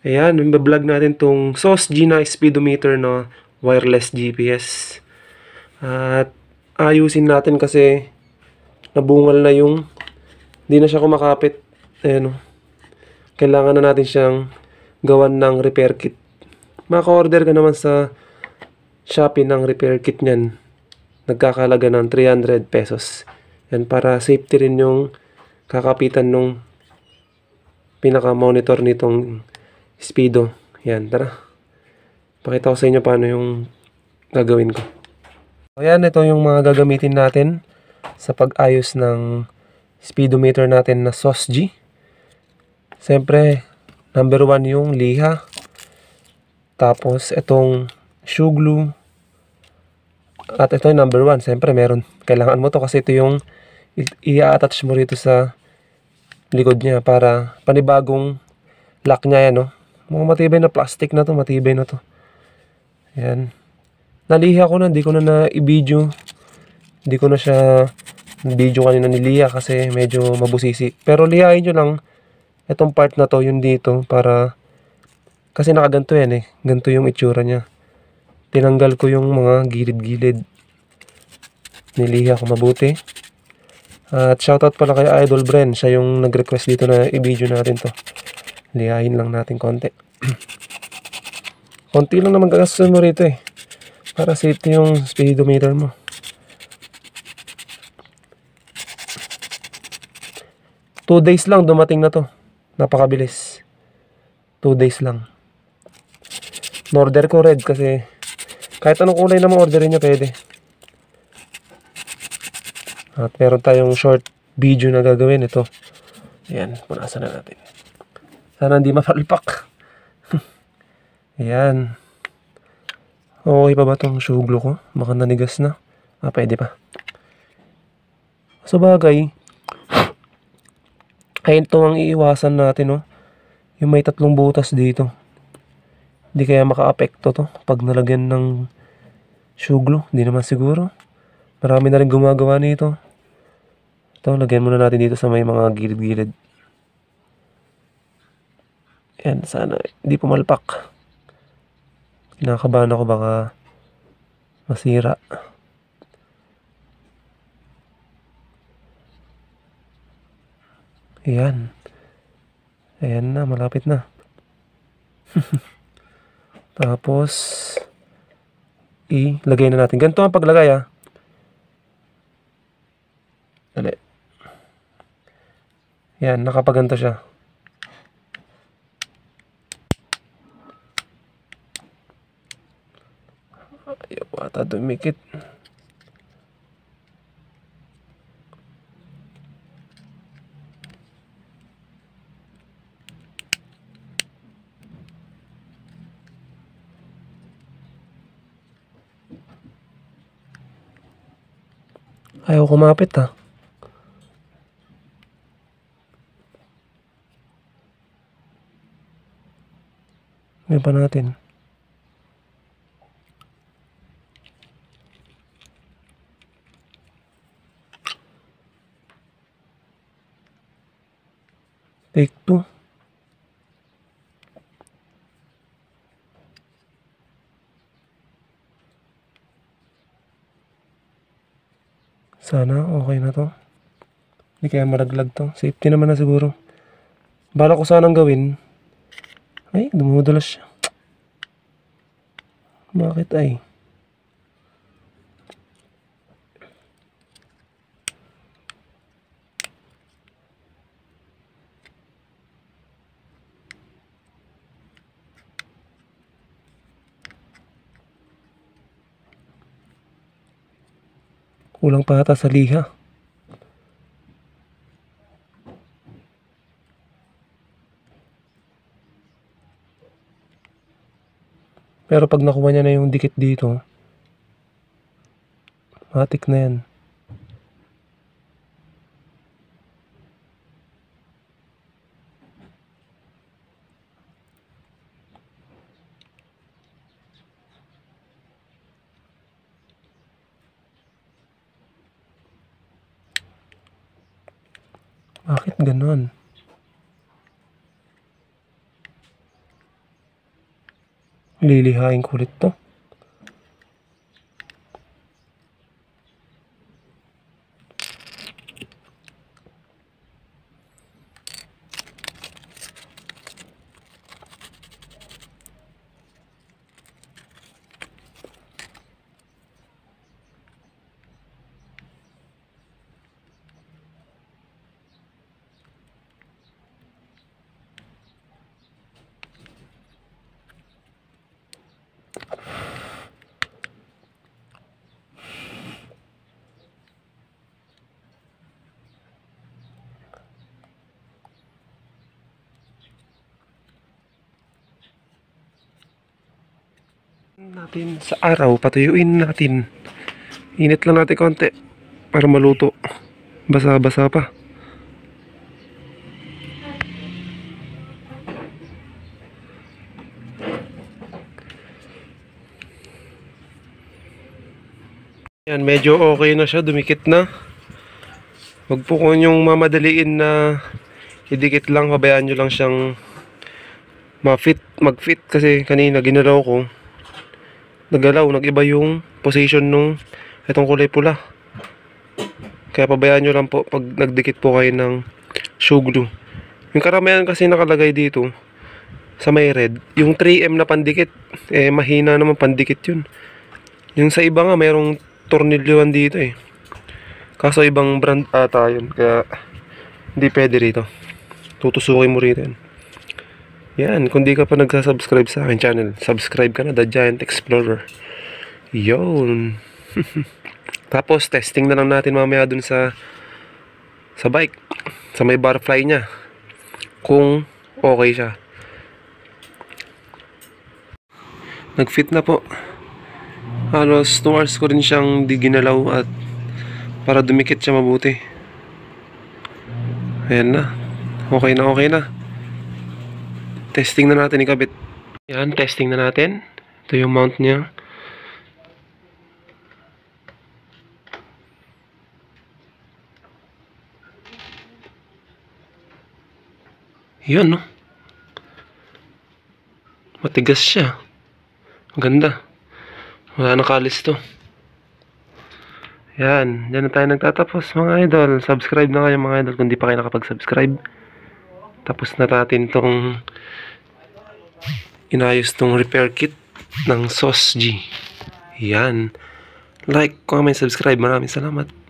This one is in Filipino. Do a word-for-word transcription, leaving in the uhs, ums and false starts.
Ayan, imbablog natin tong Xoss G na speedometer na wireless G P S. At ayusin natin kasi nabungal na yung hindi na siya kumakapit. Ayan o. Kailangan na natin siyang gawan ng repair kit. Maka-order ka naman sa Shopee ng repair kit niyan. Nagkakalaga ng three hundred pesos. Yan, para safety rin yung kakapitan nung pinaka-monitor nitong speedo. Yan, tara. Pakita ko sa inyo paano yung gagawin ko. Ayan, ito yung mga gagamitin natin sa pag-ayos ng speedometer natin na Xoss G. Siyempre, number one yung liha. Tapos, itong shoe glue. At ito yung number one. Siyempre, meron. Kailangan mo to kasi ito yung i-attach mo rito sa likod niya para panibagong lock niya yan, no? Mga matibay na plastic na to, matibay na to. Ayan. Naliha ko na, hindi ko na na-i-video. Hindi ko na siya video kanina niliha kasi medyo mabusisi. Pero lihain nyo lang itong part na to, yung dito, para kasi nakaganto yan eh. Ganto yung itsura niya. Tinanggal ko yung mga gilid-gilid. Niliha ko mabuti. At shoutout pala kay Idol Bren. Siya yung nag-request dito na i-video natin to. Lihain lang natin konti. Konti lang naman gagastos mo rito eh. Para safety yung speedometer mo. two days lang dumating na to. Napakabilis. two days lang. Order ko red kasi kahit anong kulay na ma-orderin nyo pwede. At meron tayong short video na gagawin. Ito. Ayan, punasan na natin. Sana hindi mapalpak. Ayan. Okay pa ba itong shoe glue ko? Baka nanigas na. Ah, pwede pa. So bagay, ayun ito ang iiwasan natin, no? Yung may tatlong butas dito. Hindi kaya maka-apekto to pag nalagyan ng shoe glue. Hindi naman siguro. Marami na rin gumagawa nito. Ito, lagyan muna natin dito sa may mga gilid-gilid. Yan, sana hindi pumalpak. Kinakabahan ako baka masira. Ayan. Ayan na, malapit na. Tapos, ilagay na natin. Ganito ang paglagay ah. Dali. Yan, nakapaganto siya. Ayaw ata dumikit. Ayaw kumapit ah. Ngayon pa natin. Take two. Sana okay na to. Hindi kaya maraglag to. Safety naman na siguro. Bala ko sanang gawin. Ay, dumudulas siya. Bakit ay? Kulang pa ata sa liha. Pero pag nakuha niya na yung dikit dito, matik na yan. Bakit ganon? Lilihain ko ulit to. Natin sa araw, patuyuin natin. Init lang natin konti para maluto. Basa-basa pa. Yan, medyo okay na siya, dumikit na. Huwag po kung yung mamadaliin na idikit lang, pabayaan nyo lang siyang ma-fit, mag-fit kasi kanina ginalaw ko. Nagalaw, nag-iba yung position nung itong kulay pula. Kaya pabayaan nyo lang po pag nagdikit po kayo ng shoe glue. Yung karamihan kasi nakalagay dito sa may red, yung three M na pandikit, eh mahina naman pandikit yun. Yung sa iba nga mayroong tornilyoan dito eh. Kaso ibang brand ata yun, kaya hindi pwede rito. Tutusukin mo rito yan. Yan, kung di ka pa nagsasubscribe sa akin channel, subscribe ka na, The Giant Explorer. Yun. Tapos, testing na lang natin mamaya dun sa sa bike, sa may barfly niya, kung okay siya. Nag-fit na po. Halos two hours ko rin siyang di ginalaw at para dumikit siya mabuti. Ayan na. Okay na, okay na. Testing na natin ikabit. Yan, testing na natin. Ito yung mount niya. Yun, no? Matigas siya. Maganda. Wala nang kalis to. Yan, dyan na tayo nagtatapos mga idol. Subscribe na kayo mga idol kung di pa kayo nakapag-subscribe. Tapos na natin tong inayos tong repair kit ng Xoss G. Yan. Like, comment, subscribe. Maraming salamat.